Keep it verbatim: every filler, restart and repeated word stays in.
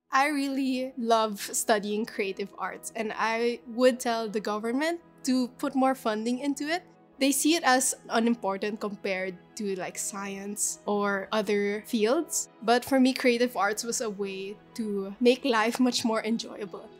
I really love studying creative arts, and I would tell the government to put more funding into it. They see it as unimportant compared to like science or other fields. But for me, creative arts was a way to make life much more enjoyable.